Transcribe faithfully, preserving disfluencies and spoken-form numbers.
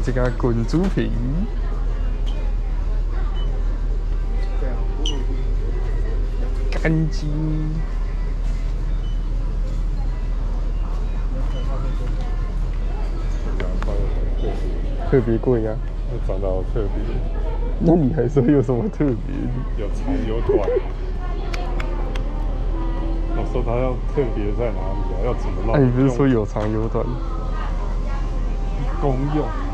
这个滚珠瓶。干净。特别贵啊！ 那长得好特别。 那你还说有什么特别？ 有长有短。我说它要特别在哪里啊？要怎么让？ 哎，你不是说有长有短？ 公用。